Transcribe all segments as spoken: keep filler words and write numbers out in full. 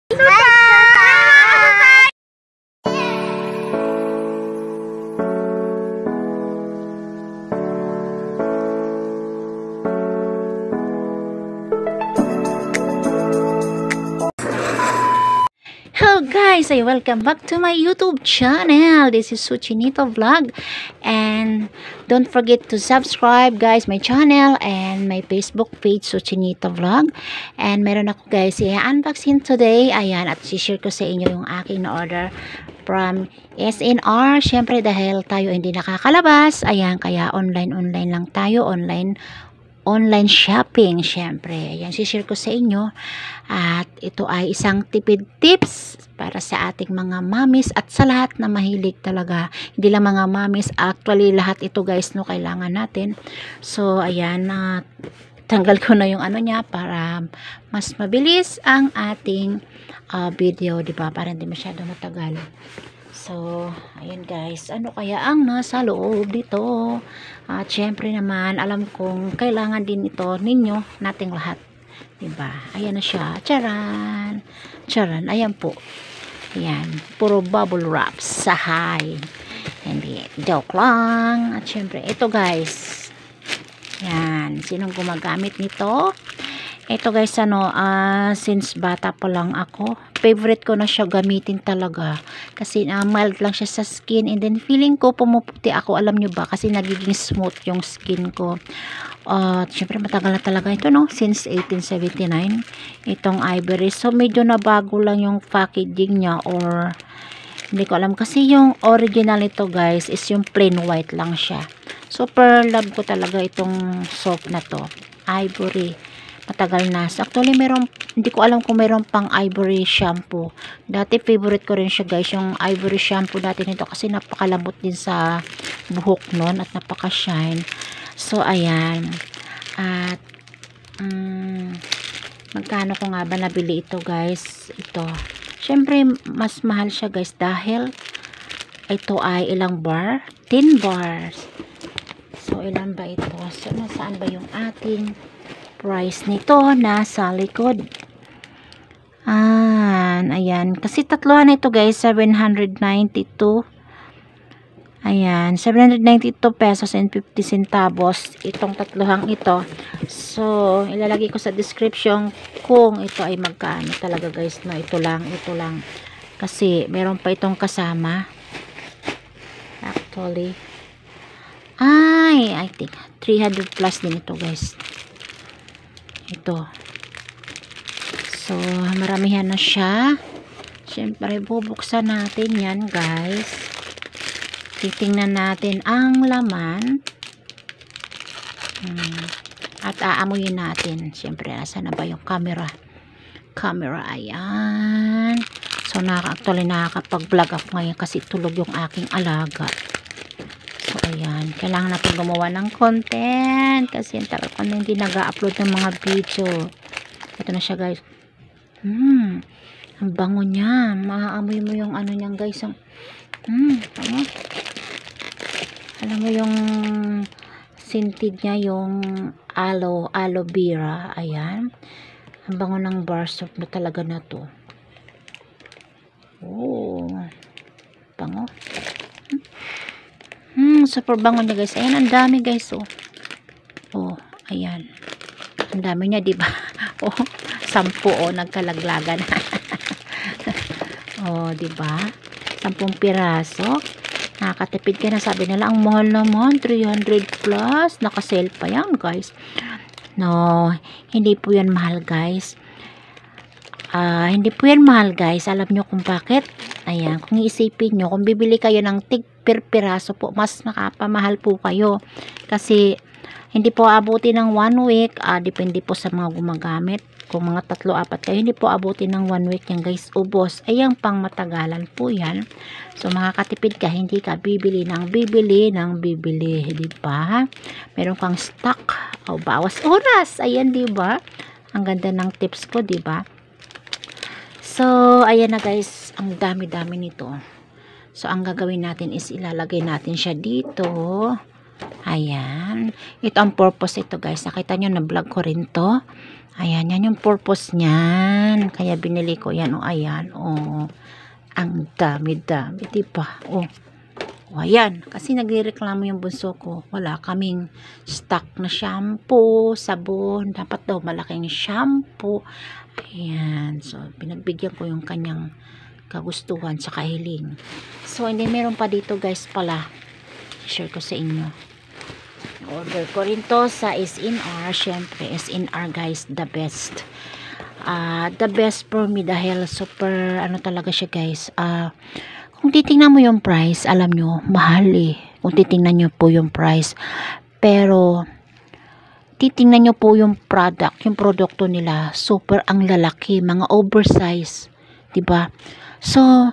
Hello guys, I welcome back to my YouTube channel. This is Suchinito Vlog, and don't forget to subscribe guys my channel and my Facebook page Suchinito Vlog. And meron ako guys i-unboxing today. Ayan, at i-share ko sa inyo yung aking na-order from S N R. Syempre dahil tayo hindi nakakalabas, ayan, kaya online online lang tayo, online online shopping, syempre. Ayan, share ko sa inyo. At ito ay isang tipid tips para sa ating mga mamis at sa lahat na mahilig talaga. Hindi lang mga mamis, actually lahat ito guys, no, kailangan natin. So, ayan, na uh, tanggal ko na yung ano niya para mas mabilis ang ating uh, video, di ba? Para hindi masyado matagal. So, ayan guys, ano kaya ang nasa loob dito? At syempre naman, alam kong kailangan din ito ninyo, nating lahat. Diba? Ayan na siya. Charan! Charan, ayan po. Ayan, puro bubble wrap. Sahay. Hindi, joke lang. At syempre, ito guys. Ayan, sinong gumagamit nito? Ito guys, ano, uh, since bata pa lang ako, favorite ko na siya gamitin talaga. Kasi uh, mild lang siya sa skin. And then feeling ko pumuputi ako. Alam nyo ba? Kasi nagiging smooth yung skin ko. Uh, Siyempre matagal na talaga ito, no? Since eighteen seventy-nine. Itong Ivory. So medyo nabago lang yung packaging niya. Or hindi ko alam. Kasi yung original ito guys is yung plain white lang siya. Super love ko talaga itong soap na to. Ivory. Matagal na. So, actually, meron, hindi ko alam kung meron pang Ivory shampoo. Dati, favorite ko rin siya, guys. Yung Ivory shampoo dati nito kasi napakalambot din sa buhok nun at napaka-shine. So, ayan. At, um, magkano ko nga ba nabili ito, guys? Ito. Siyempre, mas mahal siya, guys, dahil ito ay ilang bar? ten bars. So, ilan ba ito? So, nasaan ba yung ating price nito? Nasa likod. Ah, ayan. Kasi tatluhan ito guys, seven hundred ninety-two. Ayan, seven hundred ninety-two pesos and fifty centavos. Itong tatluhang ito. So, ilalagay ko sa description kung ito ay magkano talaga guys. No, ito lang, ito lang. Kasi, meron pa itong kasama. Actually. Ay, I think, three hundred plus din ito guys. Ito. So, maramihan na siya. Siyempre, bubuksan natin yan, guys. Titingnan natin ang laman. Hmm. At aamuyin natin. Siyempre, asa na ba yung camera? Camera, ayan. So, nakaka-actually nakakapag-vlog ako ngayon kasi tulog yung aking alaga. So, ayan. Kailangan natin gumawa ng content. Kasi talaga kung hindi nag-upload ng mga video. Ito na siya, guys. Hmm. Ang bango niya. Maaamoy mo yung ano niyan, guys. Hmm. Ano? Alam mo yung scented niya, yung aloe, aloe vera. Ayan. Ang bango ng bar soap na talaga na to. Oh. Bango. Hmm. Hmm, super bango niya guys. Ayan, ang dami guys, oh. Oh, ayan. Ang dami niya, diba? Oh, sampu, oh, nagkalaglagan. Oh, diba? Sampung piraso. Nakakatipid ka na. Sabi nila, ang mahal naman, three hundred plus. Nakasale pa yan, guys. No, hindi po yan mahal, guys. Ah, uh, hindi po yan mahal, guys. Alam nyo kung bakit? Ayan, kung iisipin nyo, kung bibili kayo ng tig per piraso po, mas nakapamahal po kayo. Kasi, hindi po abuti ng one week. Ah, depende po sa mga gumagamit. Kung mga tatlo, apat kayo, hindi po abuti ng one week yan, guys. Ubos. Ayang pang matagalan po yan. So, makakatipid ka, hindi ka bibili ng bibili ng bibili. Diba? Meron kang stock. O, bawas oras. Ayan, diba? Ang ganda ng tips ko, diba? So, ayan na guys, ang dami-dami nito. So, ang gagawin natin is ilalagay natin siya dito. Ayan. Ito ang purpose ito guys. Nakita nyo na vlog ko rin to. Ayan, yan yung purpose niyan. Kaya binili ko yan. O, ayan. O, ang dami-dami. Diba? O, o, ayan. Kasi nagrereklamo yung bunso ko. Wala kaming stock na shampoo, sabon. Dapat daw malaking shampoo. Ayan. So, pinagbigyan ko yung kanyang kagustuhan sa kahiling. So, hindi meron pa dito guys pala. Share ko sa inyo. Order ko rin to sa S N R. Syempre, S N R guys, the best. Uh, the best for me dahil super, ano talaga siya guys. Uh, kung titingnan mo yung price, alam nyo, mahal eh. Kung titingnan nyo po yung price. Pero, titingnan nyo po yung product, yung produkto nila, super ang lalaki, mga oversize. Diba? So,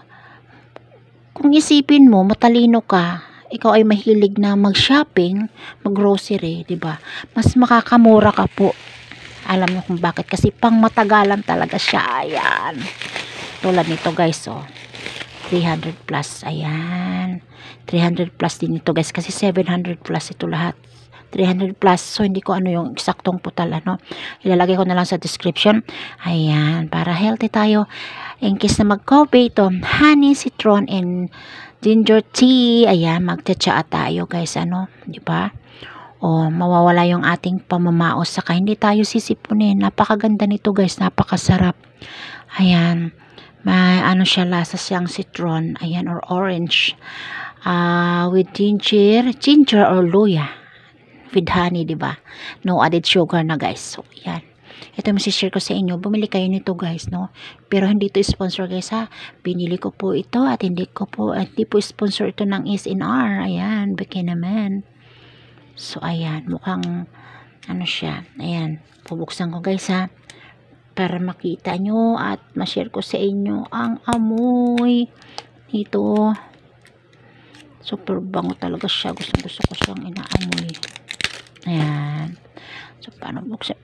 kung isipin mo, matalino ka, ikaw ay mahilig na mag-shopping, mag-grocery, 'di ba? Mas makakamura ka po. Alam niyo kung bakit? Kasi pang matagalan talaga siya. Ayan. Tulad nito, guys, oh. three hundred plus. Ayan. three hundred plus din ito, guys, kasi seven hundred plus ito lahat. three hundred plus. So, hindi ko ano yung eksaktong putal, ano. Ilalagay ko na lang sa description. Ayan. Para healthy tayo. In case na mag-coffee ito, honey, citron, and ginger tea. Ayan. Magtsatsaa tayo, guys. Ano. Diba? O, mawawala yung ating pamamaos. Saka hindi tayo sisipunin. Napakaganda nito, guys. Napakasarap. Ayan. May ano siya, lasa siyang citron. Ayan. Or orange. Uh, with ginger. Ginger or luya. With honey, diba? No added sugar na, guys. So, yan. Ito yung masishare ko sa inyo. Bumili kayo nito, guys, no? Pero hindi ito sponsor, guys, ha? Binili ko po ito at hindi ko po, at hindi po sponsor ito ng S N R. Ayan, baki naman. So, ayan. Mukhang, ano siya. Ayan. Pubuksan ko, guys, ha? Para makita nyo at ma-share ko sa inyo ang amoy nito. Super bango talaga siya. Gusto, gusto ko siyang inaamoy. Ayan. So, paano buksan?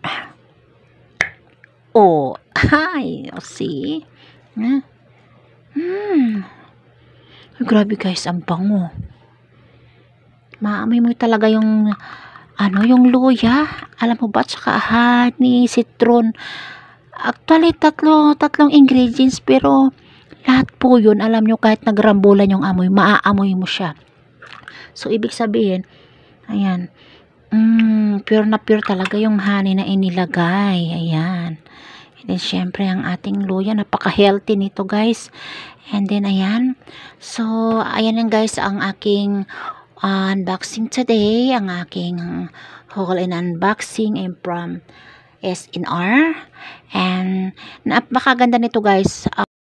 Oh, hi. Oh, see? Hmm. Hmm. Grabe, guys, ang bango. Maamoy mo talaga yung, ano, yung luya. Alam mo ba? Tsaka honey, citron. Actually, tatlo, tatlong ingredients, pero lahat po yun, alam nyo, kahit nagrambulan yung amoy, maaamoy mo siya. So, ibig sabihin, ayan, mm, pure na pure talaga yung honey na inilagay. Ayan. And then, syempre, ang ating luya, napaka-healthy nito, guys. And then, ayan. So, ayan lang, guys, ang aking uh, unboxing today. Ang aking haul and unboxing and from S N R. And, napakaganda nito, guys. Uh,